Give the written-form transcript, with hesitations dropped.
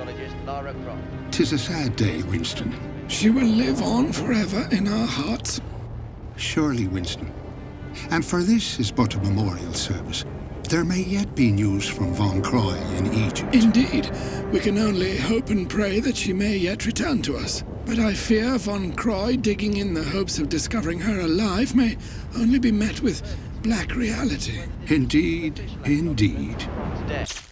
archaeologist Lara Croft. 'Tis a sad day, Winston. She will live on forever in our hearts. Surely, Winston. And for this is but a memorial service. There may yet be news from Von Croy in Egypt. Indeed, we can only hope and pray that she may yet return to us. But I fear Von Croy digging in the hopes of discovering her alive may only be met with black reality. Indeed, indeed. Death.